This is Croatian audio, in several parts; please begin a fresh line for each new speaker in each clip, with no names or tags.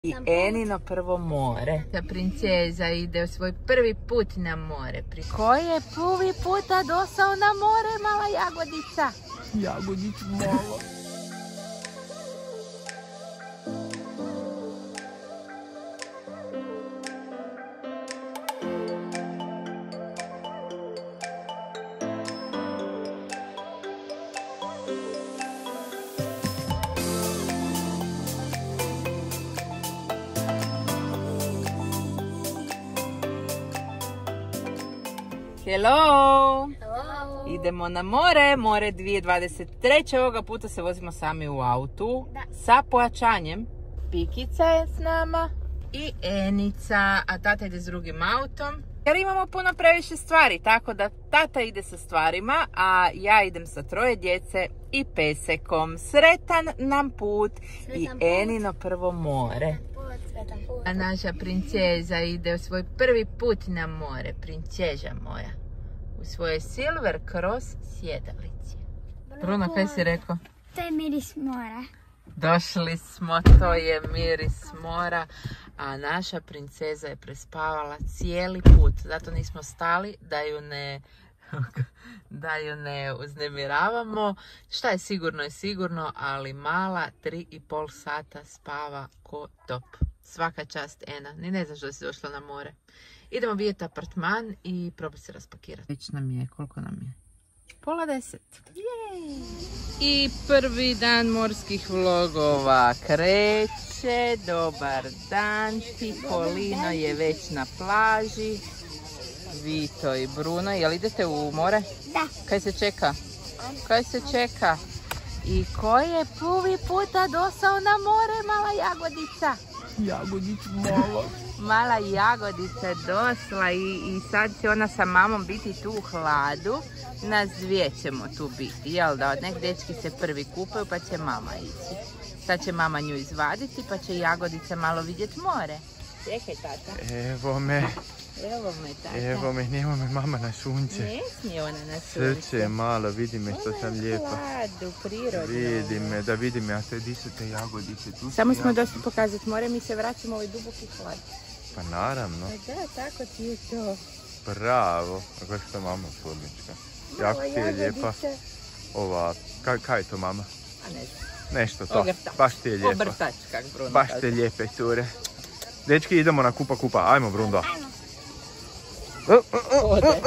I Enino prvo more. Princeza ide u svoj prvi put na more. Ko je prvi puta došao na more, mala jagodica? Jagodić malo. Hello!
Hello!
Idemo na more, more 2023. Ovoga puta se vozimo sami u autu. Sa pojačanjem. Pikica je s nama i Enica, a tata ide s drugim autom. Jer imamo puno previše stvari, tako da tata ide sa stvarima, a ja idem sa 3 djece i pesekom. Sretan nam put i Enino prvo more. A naša princeza ide u svoj prvi put na more, princeža moja. U svojoj Silver Cross sjedalici. Bruno, kaj si rekao?
To je miris mora.
Došli smo, to je miris mora, a naša princeza je prespavala cijeli put. Zato nismo stali da ju ne uznemiravamo. Šta je sigurno, ali mala 3,5 sata spava ko top. Svaka čast, Ena. Ni ne znaš da si došla na more. Idemo vidjeti apartman i probati se raspakirati. Već nam je, koliko nam je? 9:30. Jej! I prvi dan morskih vlogova kreće. Dobar dan. Tipolino je već na plaži. Vito i Bruno. Jel idete u more?
Da.
Kaj se čeka? Kaj se čeka? I ko je prvi puta došao na more, mala jagodica? Jagodić malo. Mala jagodica je došla i sad će ona sa mamom biti tu u hladu. Nas dvije ćemo tu biti, jel da? Nek dečki se prvi kupaju pa će mama ići. Sad će mama nju izvaditi pa će jagodica malo vidjeti more. Čekaj, tata.
Evo me.
Evo me, tata.
Evo me, nema me mama na sunce.
Ne smije ona na sunce.
Srce je malo, vidi me što sam lijepa.
Ona je u hladu, prirodno.
Vidi me, da vidi me, a sve di su te jagodice. Tu
Samo
su
smo došli pokazati more, mi se vraćamo u ovaj duboki hlad.
Pa naravno.
Pa da, tako ti je to.
Bravo. A kako što mama formička. Jako ti je lijepa. Ova, kaj je to mama?
A ne znam.
Nešto to.
Ogrtač.
Baš ti je lijepa.
Obrtač, kak Bruno
Baš
kaže.
te lijepe cure. Dečki, idemo na kupa. Ajmo, Brundo.
Ode.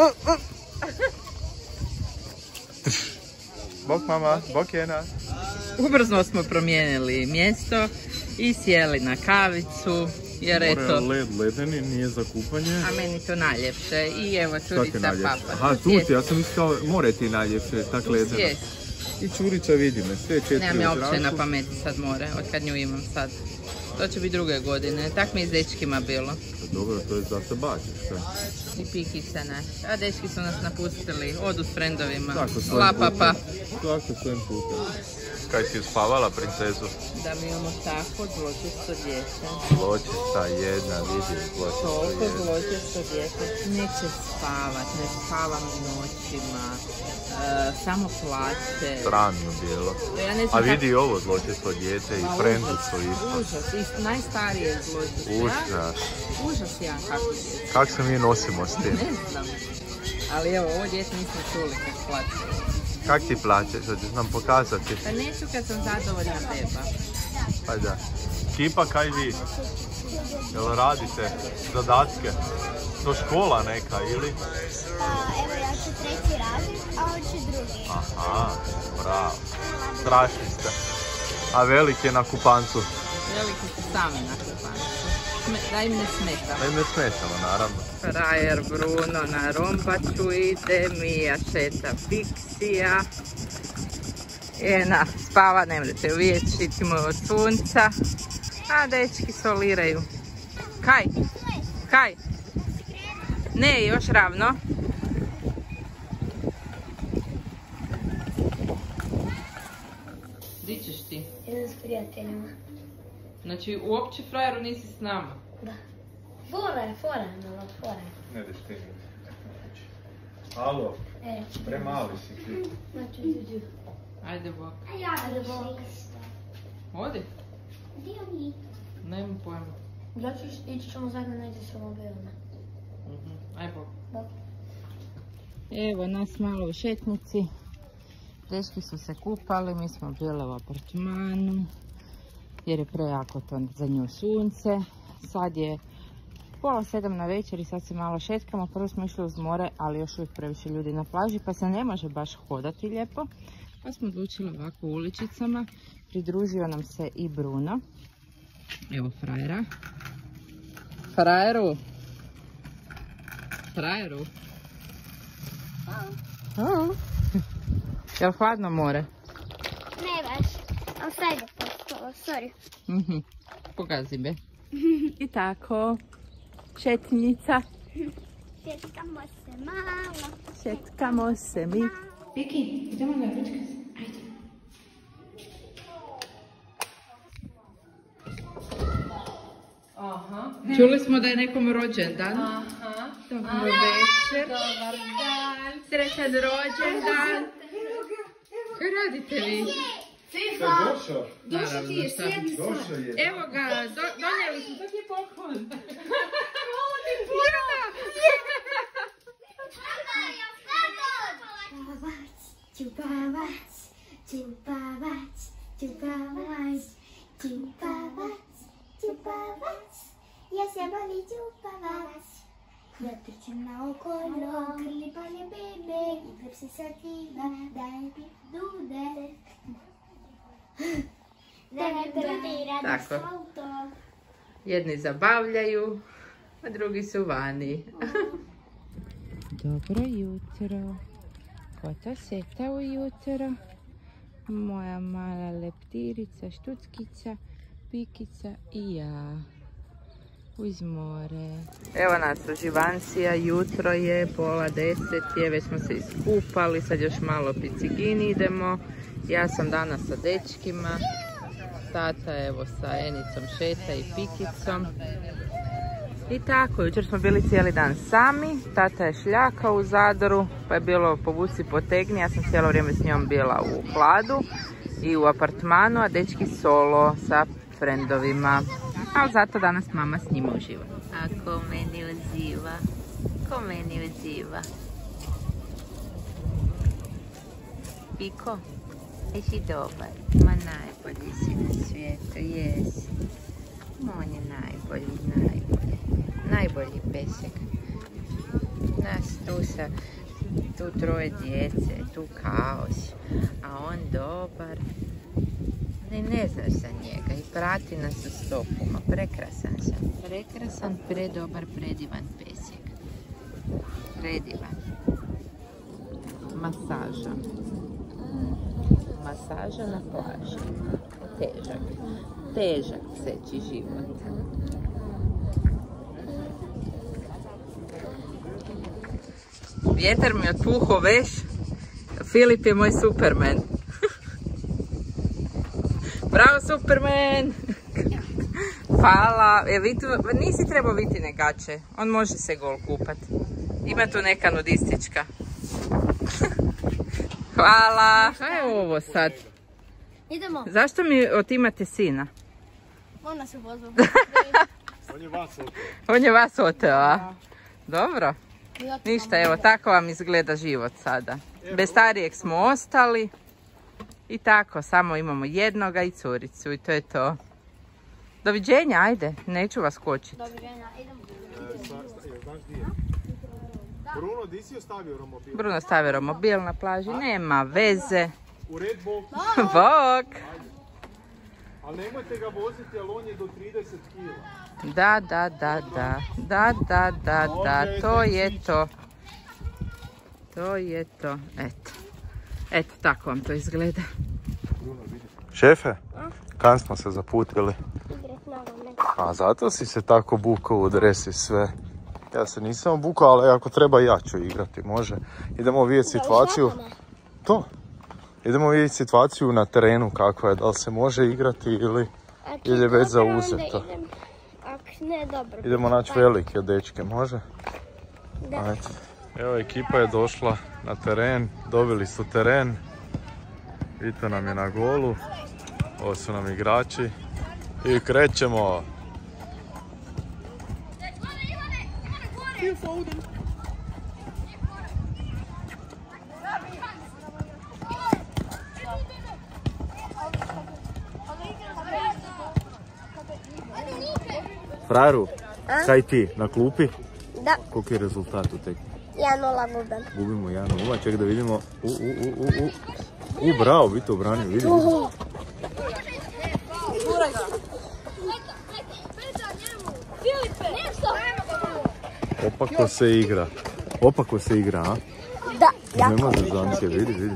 Bok mama, bok Ena.
Ubrzo smo promijenili mjesto i sjeli na kavicu, jer eto,
Ledeni, nije za kupanje.
a meni to najljepše. I evo čurica papa.
Aha, tu ti, ja sam mislio, more ti najljepše, tak ledeno.
Sjest.
I čurica vidi me, sve 4
Nemam ja uopće na pameti sad more, od kad nju imam sad. To će biti druge godine, tak mi je s dečkima bilo.
Dobro, to je da se baciš, kaj?
I pikica naš. A dečki su nas napustili, odu s frendovima.
Tako, svojim
Lapapa.
putem. Tako, svojim putem. Kaj si uspavala, princezu?
Da mi imamo tako zločesto djece.
Zločesta jedna, vidi, zločesta
Toliko
jedna.
zločesto djece. Neće spavat, ne spavam noćima. Samo plaće.
Sramno bilo.
Ja ne znam
A vidi i ovo zločesto dijete i frendicu isto.
Užas, i najstarije zločesto.
Užas.
Užas jedan kako je.
Kako se mi nosimo s tim?
Ne znam. Ali evo, ovo djete nismo čuli kad plaće.
Kak ti plaćeš? Hoćeš nam pokazati?
Pa neću kad sam zadovoljna beba.
Pa da. Kipa, kaj vi? Jel radite zadatke? To škola neka ili?
Evo ja ću 3. razred, a on će 2.
Aha, bravo. Strašni ste. A velik je na kupancu.
Veliki su sami na kupancu. Da im ne smeta.
Da im ne smetamo, naravno.
Frajer Bruno na rompaču ide, Mija šeta Piksija. Ena spava, ne možete uvijek, štitimo od sunca. A dečki soliraju. Kaj? Ne, još ravno. Di ćeš ti?
Idem s prijateljima.
Znači, uopće frajeru nisi s nama?
Da. Fora, malo fora.
Ne ideš ti. Alo, premali si ti.
Znači,
Ajde bok.
Ajde bok.
Odi.
Gdje mi?
Nemam pojma.
Da ćeš, ići ćemo zajedno negdje s romobilima.
Aj bok.
Bok.
Evo nas malo u šetnici. Dečki su se kupali, mi smo bili u apartmanu. Jer je prejako to za nju sunce. Sad je 6:30 na večer i sad se malo šetkamo. Prvo smo išli uz more, ali još uvijek previše ljudi na plaži pa se ne može baš hodati lijepo. Pa smo odlučili ovako uličicama. Pridružio nam se i Bruno. Evo frajera. Frajeru. Frajeru. Jel hladno more?
Ne baš. Ali sad je postalo, sorry.
Pokazi me. I tako. Šetnjica.
Šetkamo se malo.
Šetkamo se mi. Piki, idemo na ručke. Ajde. Aha. Čuli smo da je nekom rođendan. Aha. Dobro večer. Dobar dan. Srećan rođendan. Kaj radite vi?
Došao.
Došao ti je, sjedi sad. Evo ga, donijeli smo. To ti je poklon. Hvala ti puno.
Čupavac, čupavac, čupavac, čupavac, čupavac, ja se voli čupavac. Da trčim na okolo, krli palje bebe, igram se sativa, dajem pi dude. Da ne prodira da s auto.
Jedni zabavljaju, a drugi su vani. Dobro jutro. Fotoseta ujutro. Moja mala leptirica, štuckica, pikica i ja. Uz more. Evo nas uživancija, jutro je 9:30, već smo se iskupali, sad još malo picigini idemo. Ja sam danas sa dečkima, tata evo sa Enicom šeta i pikicom. I tako, jučer smo bili cijeli dan sami, tata je šljakao u Zadru, pa je bilo povuci potegni, ja sam cijelo vrijeme s njom bila u hladu i u apartmanu, a dečki solo sa frendovima. Ali zato danas mama s njima uživa. A ko meni uživa? Ko meni uživa? Piko, jesi dobar? Ma najbolji si na svijetu, jesi. On je najbolji. Najbolji pesek. Nas tu troje djece, tu kaos, a on dobar. Ne znaš za njega i prati nas u stopuma. Prekrasan sam. Prekrasan, predobar, predivan pesek. Predivan. Masaža. Masaža na plaži. Težak pseći život. Vjetar mi otpuho veš. Filip je moj Superman. Bravo Superman! Hvala. Nisi trebao biti negače. On može se gol kupat. Ima tu neka nudistička. Hvala. Šta je ovo sad?
Idemo.
Zašto mi otimate sina?
On nas je pozvao.
On je vas oteo.
On je vas oteo, a? Dobro. Ništa, evo, tako vam izgleda život sada. Bez starijeg smo ostali. I tako, samo imamo jednoga i curicu i to je to. Doviđenja, ajde, neću vas kočiti.
Doviđenja, idemo.
Znaš gdje je? Bruno, di si ostavio romobil?
Bruno stavio romobil na plaži, nema veze.
U Red Bok.
Bok!
Ali nemojte ga voziti, ali on je do 30 kila.
Da, to je to. To je to, eto. Eto, tako vam to izgleda.
Šefe, kam smo se zaputili? A zato si se tako bukao u dres i sve. Ja se nisam obukao, ali ako treba ja ću igrati, može. Idemo vidjeti situaciju. To. Idemo vidjeti situaciju na terenu kakva je, da li se može igrati ili je već zauzeto. Idemo naći velike dečke, može? Ajde. Evo, ekipa je došla na teren, dobili su teren. Vito nam je na golu, ovo su nam igrači i krećemo.
Viel Foden.
Frajeru, kaj ti, na klupi?
Da.
Koliki je rezultat u tekmi?
1-0 gubim.
Gubimo 1-0, ček da vidimo. Bravo, vi to obranio, vidi. Opako se igra, a?
Da, jako.
Nema zezancije, vidi.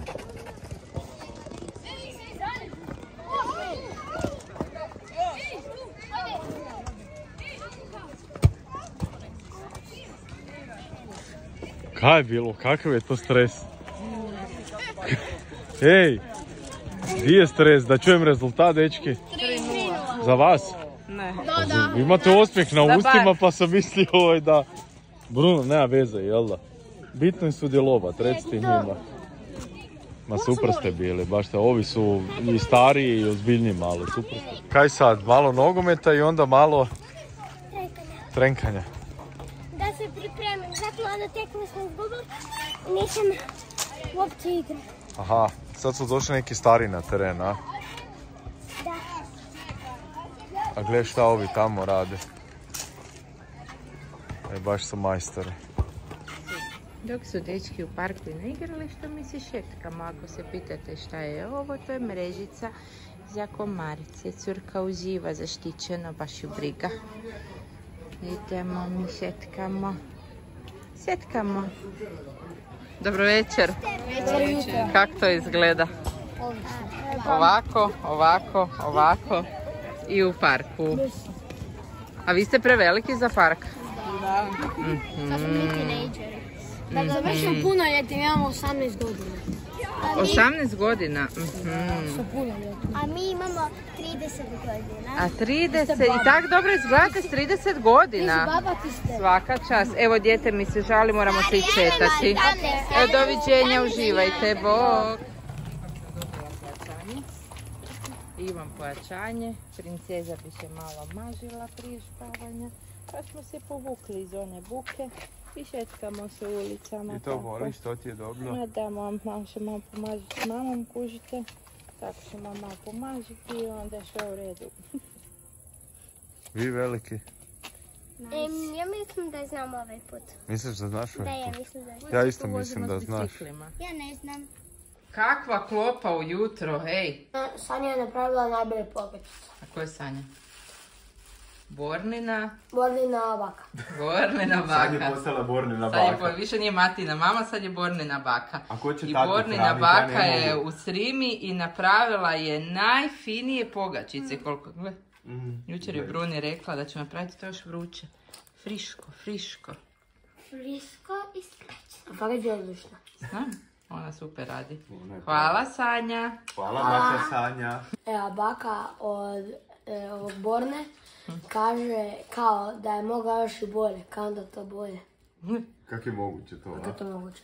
Kaj je bilo? Kakav je to stres? Ej, gdje je stres? Da čujem rezultat, dečki.
3-0.
Za vas?
Ne.
Vi imate osmijeh na ustima pa sam mislio da... Bruno, nema veze, jel da? Bitno je sudjelovat, recite njima. Ma super ste bili, baš ste, ovi su i stariji i ozbiljniji malo, super ste. Kaj sad, malo nogometa i onda malo... Trenkanja.
Da se pripremim, zato onda tekme smo izgubili, nisam uopće igrao.
Aha, sad su došli neki stari na teren, a?
Da.
A gle šta ovi tamo rade. Baš su majstori.
Dok su dečki u parku i na igralištu, mi se šetkamo. Ako se pitate šta je ovo, to je mrežica za komarice. Curka uživa, zaštićeno, baš ju briga. Idemo, mi šetkamo. Dobro večer. Kako to izgleda? Ovako i u parku. A vi ste preveliki za park?
Da. Sad smo mi tinejdžeri. Da završimo punoljetnim, imamo 18 godina.
18 godina?
A mi imamo 30 godina.
A 30? I tak dobro izgledate s 30 godina?
Baba ti ste.
Svaka čast. Evo, dijete mi se žali, moramo se išetati. Doviđenja, uživajte, bok. Imam pojačanje. Princeza bi se malo mažila prije spavanja. Pa smo se povukli iz one buke i šetkamo se ulicama.
I to voliš, to ti je dobro?
Da, malo će malo pomažiti s mamom, kužite. Tako ćemo malo pomažiti i onda je sve u redu.
Vi veliki?
Ja mislim da znam ovaj put.
Misliš da znaš ovaj put?
Da, ja mislim da znam.
Ja isto mislim da znaš.
Ja ne znam.
Kakva klopa ujutro, hej!
Sanja je napravila najbolje pogačice.
A ko je Sanja? Bornina
baka.
Bornina
Sad je
baka.
postala Bornina
Sad je
baka.
više nije Matina mama, sad je Bornina baka.
A ko će
I
tako
Bornina
hraniti? Ja
baka
ne
je
mogu.
u Srimi i napravila je najfinije pogačice. Koliko? Jučer je Bruni rekla da će napraviti to još vruće. Friško.
Frisko i srećno. Pa već je odlično.
Znam, ona super radi. Hvala Sanja.
Hvala baka Sanja.
Evo, baka od Borne kaže kao da je mogla još i bolje, kao da to bolje.
Kako je moguće to?
Kako je to moguće?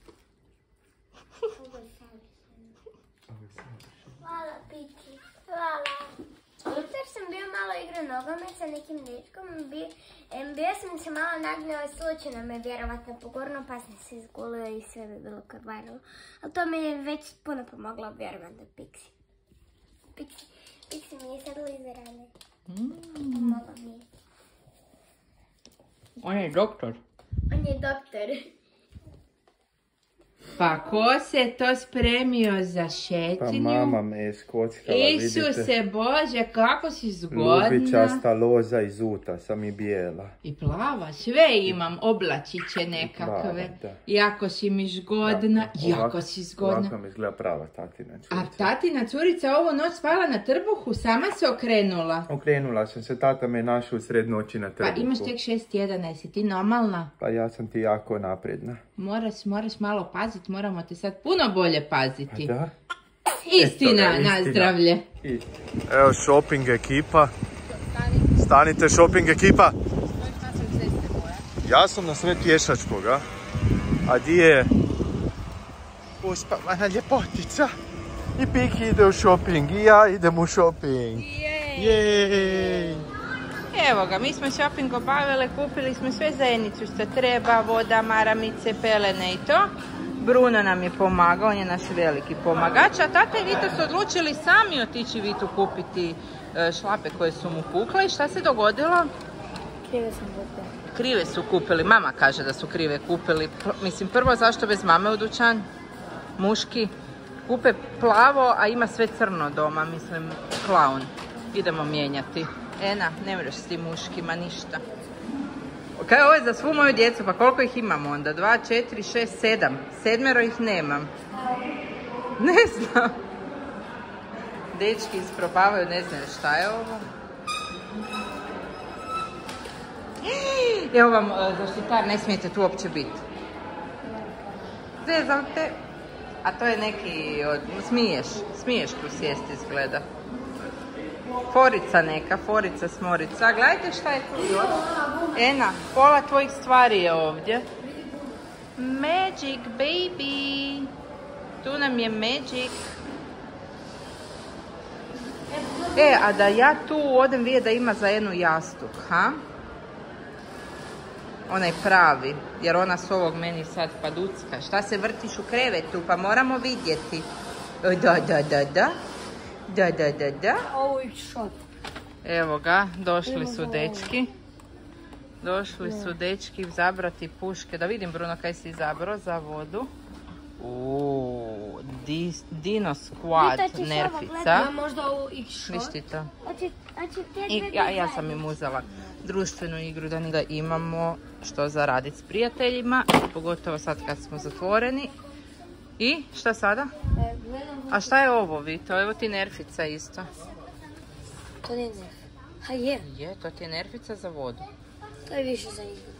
Hvala, Piki. Hvala. Jučer sam bio malo igrao nogomet sa nekim dečkom. Bio sam se malo nagnjao i slučajno me vjerovatno pogurno pa sam se izgulio i sve bi bilo krvarilo. Ali to mi je već puno pomoglo, vjerovatno da Pixi. Pixi mi je sad lizerane. Pomoglo mi je.
On je doktor.
On je doktor.
Pa ko se to spremio za šetnju?
Pa mama me je skockala, vidite.
Isuse Bože, kako si zgodna.
Lubičasta loza iz uta, sam i bijela.
I plava, sve imam, oblačiće nekakve.
Da.
Jako si mi zgodna, jako si zgodna.
Ovako mi izgleda prava tatina
A
čurica.
tatina curica ovu noć spala na trbuhu, sama se okrenula.
Okrenula sam se, tata me našao u sred noći na trbuhu.
Pa imaš tek 6 tjedana, jesi ti normalna?
Pa ja sam ti jako napredna.
Moraš malo paziti, moramo te sad puno bolje paziti.
Da?
Istina,
Eto ga,
na
istina.
zdravlje.
Evo shopping ekipa. Stanite shopping ekipa. Ja sam na sred pješačkog, a di je uspavana ljepotica. I Piki ide u shopping, i ja idem u shopping. Jej!
Evo ga, mi smo shopping obavile, kupili smo sve za Enicu što treba, voda, maramice, pelene i to. Bruno nam je pomagao, on je naš veliki pomagač, a tata i Vito su odlučili sami otići Vitu kupiti šlape koje su mu pukle. I šta se dogodilo?
Krive sam kupila.
Krive su kupili, mama kaže da su krive kupili. Mislim, prvo zašto bez mame u dućan? Muški kupe plavo, a ima sve crno doma, mislim, klaun. Idemo mijenjati. Ena, ne mreš s tim muškima ništa. Kaj, ovo je za svu moju djecu, pa koliko ih imamo onda? 2, 4, 6, 7. 7 ih nemam. Ne znam. Dečki isprobavaju, ne znaju šta je ovo. Evo vam zaštitar, ne smijete tu uopće biti. Zezam te. A to je neki od... Smiješ tu sjesti izgleda. Forica neka, forica smorica. Gledajte šta je tu još. Ena, pola tvojih stvari je ovdje. Magic baby. Tu nam je magic. A da ja tu odem vidjeti da ima za jednu jastuk, ha? Onaj pravi, jer ona s ovog meni sad paducka. Šta se vrtiš u krevetu, pa moramo vidjeti. Da.
Ovo je shot.
Evo ga, došli su dečki. Došli su dečki izabrati puške. Da vidim, Bruno, kaj si izabrao za vodu. Dino Squad nerfica.
Možda ovo X-shot.
Viš ti to? Ja sam im uzela društvenu igru da imamo što za raditi s prijateljima. Pogotovo sad kad smo zatvoreni. I šta sada? A šta je ovo, Vito? Evo ti nerfica isto.
To nije nerf. Ha, je.
Je, to ti je nerfica za vodu.
To je više za igru.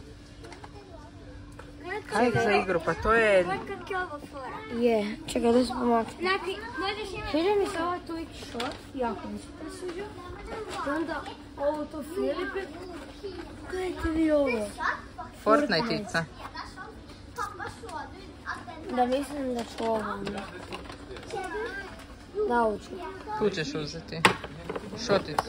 Kaj za igru? Pa to je...
Je, čekaj da se pomakne. Sviđa mi se ovo tu X-shot, jako mi se to sviđa. I onda ovo to Filipe. Gledajte vi ovo.
Fortnite-ica.
Da, mislim da ću ovo onda. Da, uču.
Tu ćeš uzeti. Šoticu.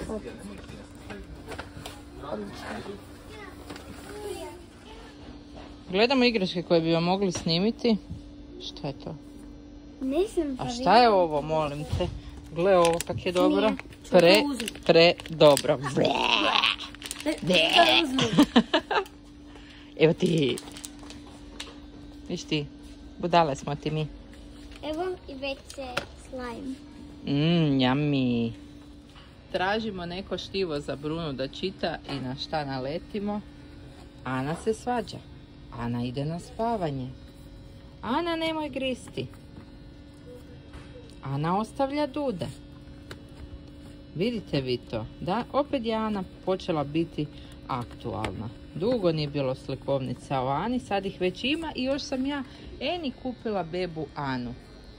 Gledamo igračke koje bi vam mogli snimiti. Šta je to?
Nisam pa
A šta je ovo, molim te? Gle ovo kak je dobro. Dobro. Evo ti. Viš ti, budale smo ti mi.
Evo i već se slime.
Yummy. Tražimo neko štivo za Brunu da čita i na šta naletimo. Ana se svađa. Ana ide na spavanje. Ana, nemoj gristi. Ana ostavlja dude. Vidite vi to? Da, opet je Ana počela biti aktualna. Dugo nije bilo slikovnica o Ani, sad ih već ima i još sam ja Eni kupila bebu Anu.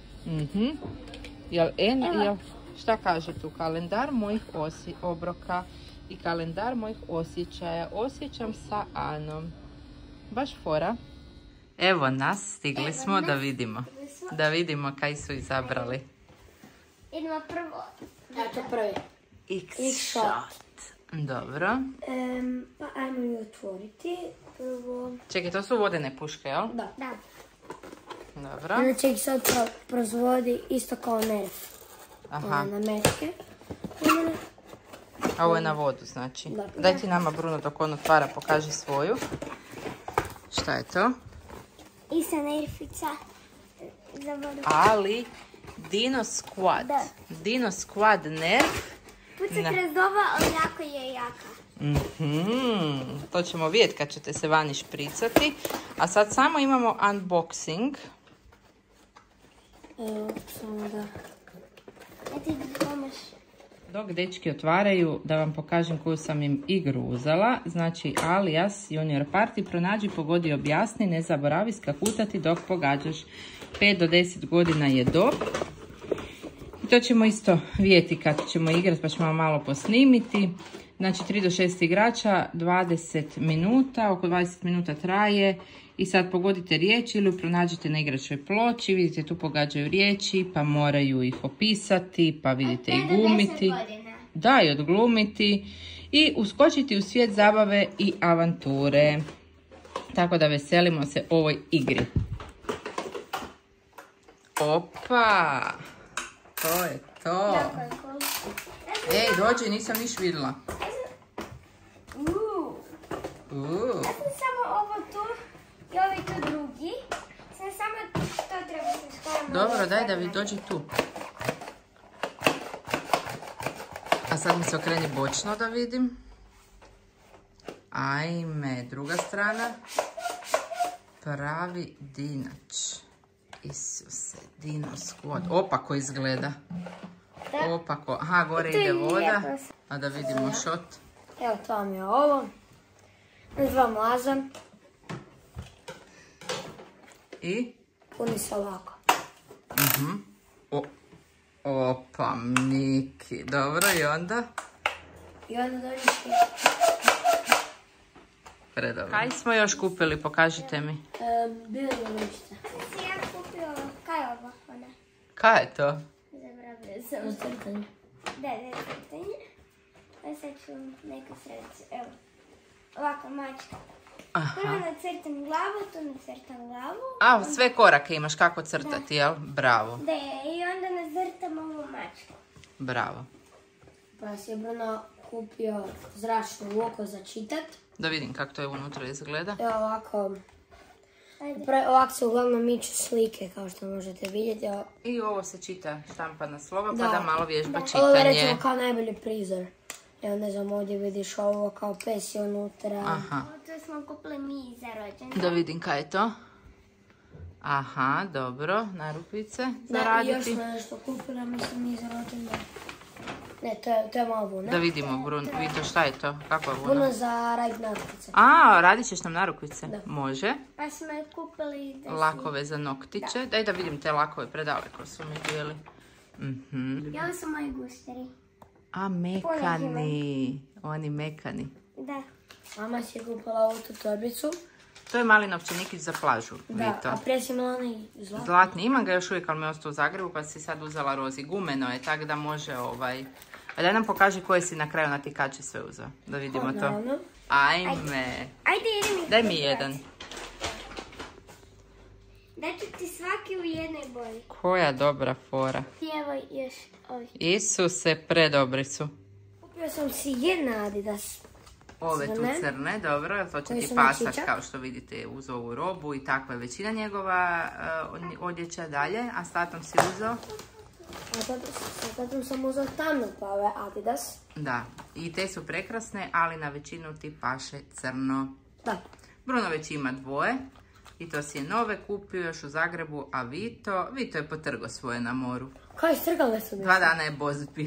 Šta kaže tu? Kalendar mojih obroka i kalendar mojih osjećaja. Osjećam sa Anom. Baš fora. Evo nas, stigli smo da vidimo. Da vidimo kaj su izabrali.
Idemo prvo. Ja to prvi.
X-shot. Dobro.
Pa ajmo ju otvoriti. Prvo...
Čekaj, to su vodene puške, jel?
Da.
Dobro.
Znači X-shot proizvodi isto kao nerf.
Aha.
Na mečke.
A ovo je na vodu, znači. Daj ti nama, Bruno, dok on otvara, pokaži svoju. Šta je to?
Isto nerfica za vodu.
Ali Dino Squad. Da. Dino Squad nerf.
Puca kroz doba, ali jako je jaka.
To ćemo vidjeti kad ćete se vani špricati. A sad samo imamo unboxing.
Evo, samo da...
Dok dečki otvaraju, da vam pokažem koju sam im igru uzela. Znači, alias Junior Party, pronađi, pogodi, objasni, ne zaboravi skakutati dok pogađaš. 5 do 10 godina je dob. I to ćemo isto vidjeti kad ćemo igrati, pa ćemo malo posnimiti. Znači, 3 do 6 igrača, 20 minuta, oko 20 minuta traje. I sad pogodite riječi ili pronađite na igračoj ploči, vidite tu pogađaju riječi, pa moraju ih opisati, pa vidite i glumiti. Da, i odglumiti. i uskočiti u svijet zabave i avanture. Tako da veselimo se ovoj igri. Opa! To je to. Ej, dođi, nisam niš vidjela.
Ja sam samo ovo tu i ovaj tu drugi. Sam samo to treba se skoro.
Dobro, daj da vi dođi tu. A sad mi se okreni bočno da vidim. Ajme, druga strana. Pravi dinač. Isuse, dino squad. Opako izgleda. Opako. Aha, gore ide voda. A da vidimo šot.
Evo, to vam je ovo. Dva mlaza.
I?
Puni se ovako.
Opa, Miki. Dobro, i onda?
I onda dođete.
Predobro. Kaj smo još kupili? Pokažite mi.
Bilo je ništa. Si ja kupio ovo. Kaj je ovo?
Kaj je to?
Zabravljaju sam. Crtanje. Da, crtanje. A sad ću neku sredicu. Evo. Ovako, mačka. Prvo nacrtam glavu, tu nacrtam glavu.
A, sve korake imaš kako crtati, jel? Bravo.
Da, i onda nacrtam ovu mačku.
Bravo.
Pa si je Bruno kupio zračno luko za čitat.
Da vidim kako to je unutra izgleda.
Evo ovako. Ovako se uglavnom miču slike, kao što možete vidjeti.
I ovo se čita štampana slova, pa da malo vježba čitanje.
Ovo je recimo kao najbolji prizor. Evo ne znam, ovdje vidiš ovo kao pes je unutra.
Aha.
To smo kupili mi za rođendan.
Da vidim kaj je to. Aha, dobro, narukvice za raditi.
Da, još smo nešto kupili, mislim mi za rođendan. Ne, to je malo vuna.
Da vidimo, Bruno, vidite šta je to, kakva vuna?
Vuna za raditi narukvice.
A, radit ćeš nam narukvice?
Da.
Može.
Pa smo je kupili da
Lakove za noktiće. Da. Daj da vidim te lakove, predaleko su mi bili.
I ovo su moji gusteri.
A, mekani. Oni mekani.
Da. Mama si je kupila ovu tu torbicu.
To je mali novčanikić za plažu.
Da,
Vito.
a prije si imala onaj zlatni.
Zlatni, imam ga još uvijek, ali mi je ostao u Zagrebu, pa si sad uzela rozi. Gumeno je, tako da može A daj nam pokaži koje si na kraju natikače sve uzeo. Da vidimo to.
Naravno.
Ajme.
Ajde, idem.
Daj mi jedan.
Daću ti svaki u jednoj boji.
Koja dobra fora.
I evo još ovih.
Isuse, predobri su.
Kupio sam si jedna Adidas.
Ove tu crne, dobro, to će ti pasat kao što vidite uz ovu robu i takva je većina njegova odjeća dalje, a s tatom si uzeo?
A tatom sam uzeo tamno plave Adidas.
Da, i te su prekrasne, ali na većinu ti paše crno.
Da.
Bruno već ima dvoje i to si je nove kupio još u Zagrebu, a Vito je potrgo svoje na moru.
Kaj, strgale su mi?
2 dana je boz bio.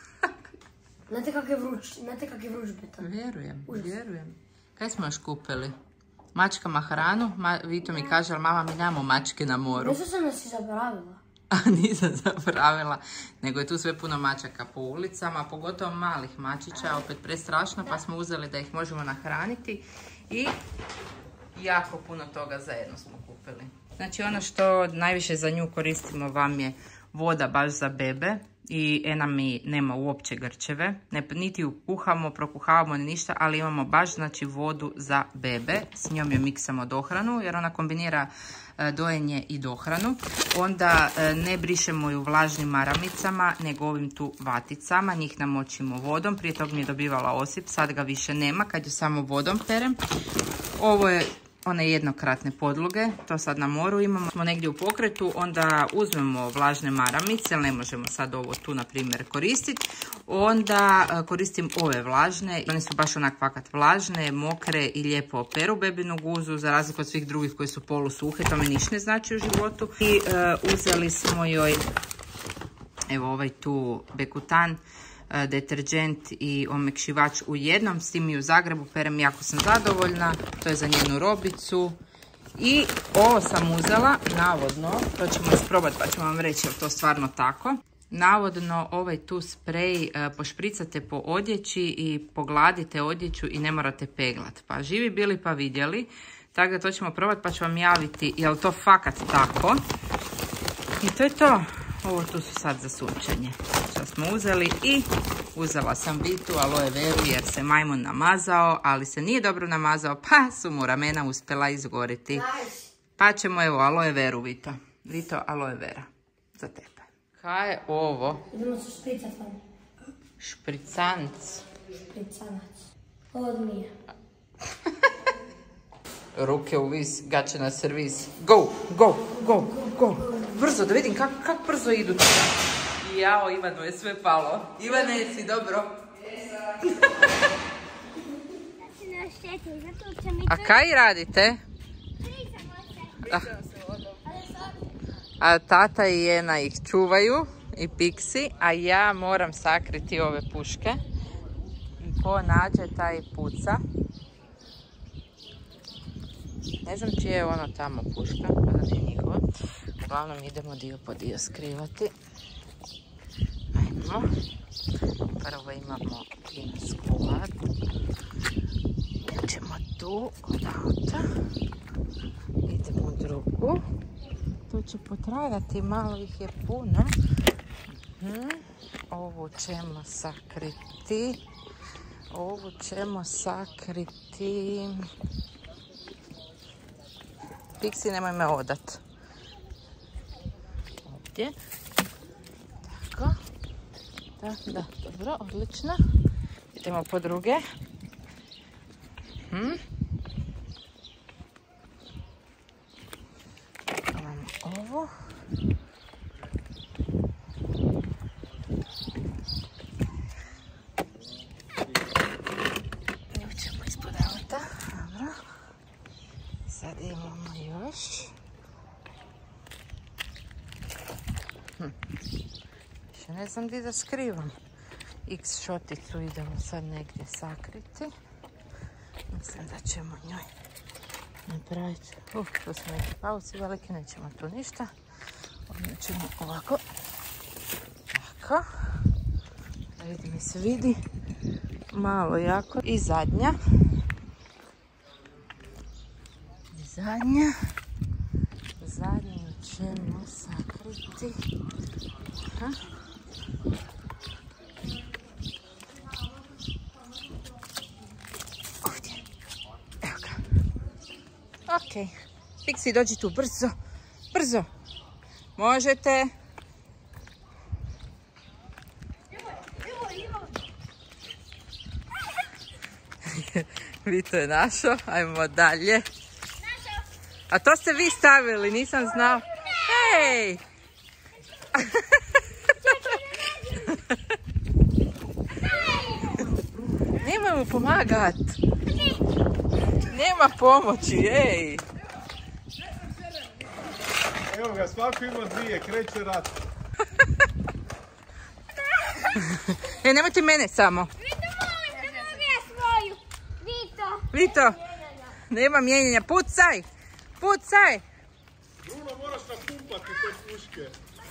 Znate kak je vruć beton?
Vjerujem. Kaj smo još kupili? Mačkama hranu. Vito mi kaže, ali mama mi nemamo mačke na moru.
Nisu sam nas i zaboravila.
A nisam zaboravila. Nego je tu sve puno mačaka po ulicama, pogotovo malih mačića, opet prestrašno, pa smo uzeli da ih možemo nahraniti. I jako puno toga zajedno smo kupili. Znači ono što najviše za nju koristimo vam je voda baš za bebe. I Ena mi nema uopće grčeve, niti ju kuhamo, prokuhavamo ni ništa, ali imamo baš znači vodu za bebe, s njom je miksamo dohranu jer ona kombinira dojenje i dohranu. Onda ne brišemo ju vlažnim maramicama, nego ovim tu vaticama, njih namočimo vodom, prije tog mi je dobivala osip, sad ga više nema kad ju samo vodom perem. Ovo je one jednokratne podloge, to sad na moru imamo. Smo negdje u pokretu, onda uzmemo vlažne maramice, ali ne možemo sad ovo tu na primjer koristiti. Onda koristim ove vlažne, one su baš onak fakat vlažne, mokre i lijepo operu bebinu guzu, za razliku od svih drugih koji su polusuhe, to mi ništa ne znači u životu. I uzeli smo joj, evo ovaj tu Bekutan, deterđent i omekšivač u jednom, s tim i u Zagrebu perem, jako sam zadovoljna, to je za njenu robicu. I ovo sam uzela, navodno, to ćemo isprobati pa ću vam reći je li to stvarno tako. Navodno ovaj tu sprej pošpricate po odjeći i pogladite odjeću i ne morate peglat. Pa živi bili pa vidjeli, tako da to ćemo probati pa ću vam javiti je li to fakat tako. I to je to. Ovo tu su sad za sunčanje što smo uzeli i Uzela sam Vitu aloe veru jer se majmun namazao, ali se nije dobro namazao, pa su mu ramena uspjela izgoriti. Pa ćemo evo aloe veru, Vito. Vito, aloe vera. Za tebe. Kaj je ovo?
Idemo se špricat vam.
Špricanc.
Špricanac. Od Mija.
Ruke u vis, gaće na servis. Go, go, go, go. Brzo, da vidim kako brzo idu. Jao, Ivanu je sve palo. Ivane, jesi dobro? A kaj radite? A tata i Jena ih čuvaju i Pixi, a ja moram sakriti ove puške. Ko nađe, taj puca. Ne znam čije je ono tamo puška, da nije njihova. Uglavnom idemo dio po dio skrivati. Ajmo. Prvo imamo plinsku vatru. Idemo tu od auta. Idemo u drugu. To će potrajati, malo ih je puno. Ovu ćemo sakriti. Ovu ćemo sakriti. Pixi, nemoj me odat. Ovdje. Tako. Da, dobro, odlično. Idemo po druge. Imamo ovo. Evo ćemo ispod auta. Dobro. Sad imamo još. Više ne znam gdje da skrivam. X šoticu idemo sad negdje sakriti. Mislim da ćemo njoj napraviti. Tu smo neki pauci velike, nećemo tu ništa. Ovdje ćemo ovako. Tako. Da vidim, se vidi. Malo jako. I zadnja. Zadnju ćemo sakriti. Ovdje. Evo ga. Ok. Pixi, dođi tu, brzo. Brzo. Možete. Vito je našao. Ajmo dalje. A to ste vi stavili, nisam znao. Hej! Nemoj mu pomagat. Nema pomoći, ej!
Evo ga, svako ima dvije, kreće rat.
Nemojte mene samo. Vito, nema mijenjanja, pucaj! Pucaj!
Bruno, moraš napumpati te puške.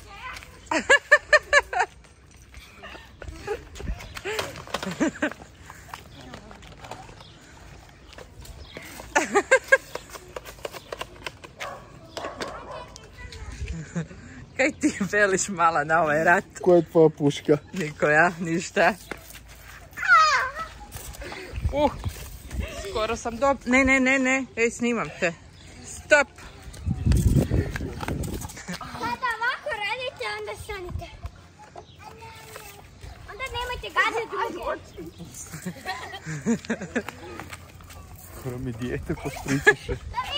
Kaj ti veliš mala na ovaj rat?
Koja je tvoja puška?
Nikoja, ništa. Skoro sam Ne. Ej, snimam te. Stop.
Kada ovako radite, onda stanite. Onda nemojte gađati druge.
Skoro mi dijete pospričaše.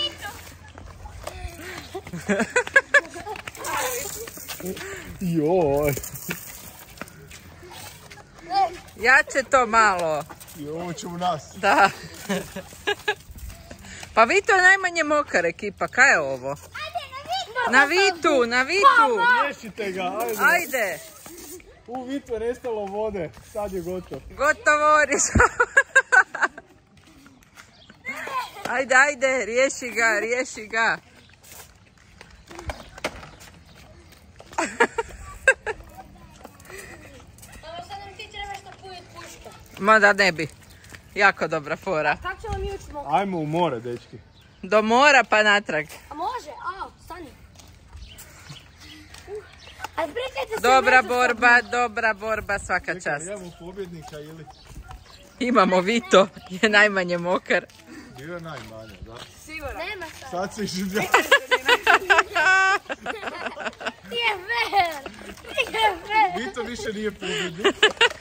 Joj.
Jače to malo.
I ovo će u nas.
Da. Pa Vito je najmanje mokar ekipa, kaj je ovo? Ajde, na Vitu!
Riješite ga,
Ajde!
U Vitu je nestalo vode, sad je gotovo.
Gotovo, Ajde, riješi ga. Ma da ne bi. Jako dobra fora.
Kako ćemo mi ući mogu?
Ajmo u more, dečki.
Do mora pa natrag.
A može? Stani.
Dobra borba, svaka čast.
Imamo pobjednika ili?
Imamo Vito, je najmanje mokar.
Bio je najmanje, da.
Sigurno. Nema sad.
Sad si življa.
Nije fair.
Vito više nije pobjednik.